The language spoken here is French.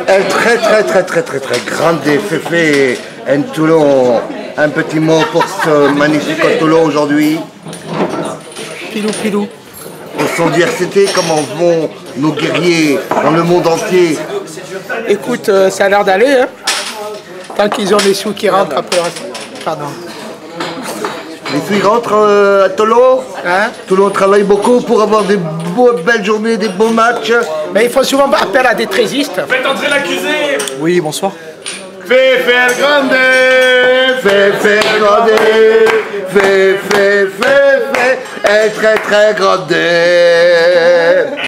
Un très grande Féfé en Toulon. Un petit mot pour ce magnifique Toulon aujourd'hui. Pilou. Au son d'IRCT, comment vont nos guerriers dans le monde entier? Écoute, ça a l'air d'aller, hein. Tant qu'ils ont les sous qui rentrent après. Pardon. Les filles rentrent à Toulon. Hein? Toulon travaille beaucoup pour avoir des belles journées, des beaux matchs. Mais ils font souvent appel à des trésistes. Faites entrer l'accusé. Oui, bonsoir. Féfé el grande, Féfé el grande, Féfé, est très grande.